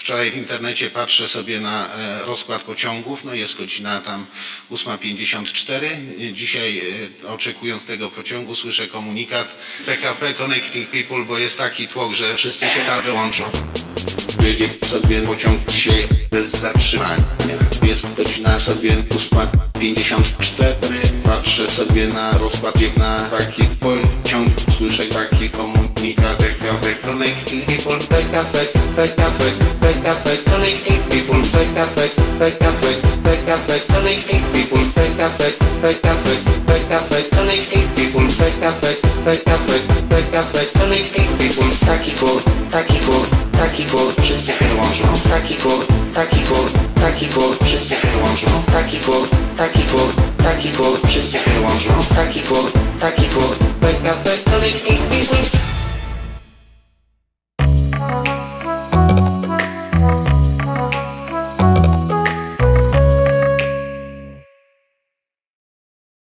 Wczoraj w internecie patrzę sobie na rozkład pociągów, no jest godzina tam 8:54. Dzisiaj oczekując tego pociągu słyszę komunikat PKP Connecting People, bo jest taki tłok, że wszyscy się tam wyłączą. Jedzie sobie pociąg dzisiaj bez zatrzymania. Jest godzina sobie 8:54. Patrzę sobie na rozkład jak na taki pociąg, słyszę taki komunikat PKP Connecting People, PKP Connecting People, PKP Connecting People, PKP Connecting People, PKP Connecting People. Taki głos, wszyscy się łączą. Taki głos, wszyscy się łączą. Taki głos, wszyscy się łączą. Taki głos.